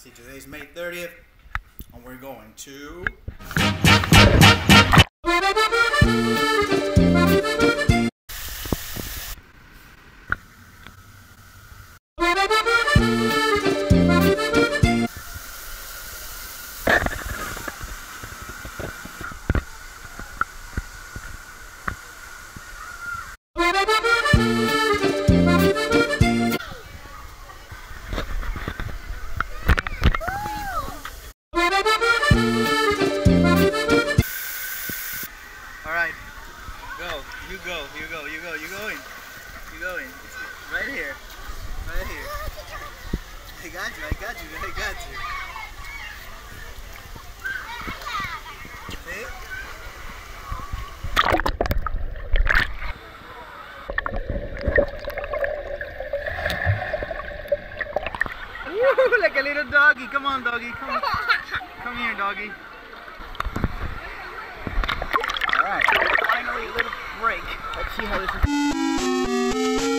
See, today's May 30th, and we're going to... Alright, go, you go, you go, you go, you going, you going, it's right here, right here. I got you, I got you, I got you. See? Woo, like a little doggy, come on doggy, come, come here doggy. Alright, finally a little break. Let's see how this is.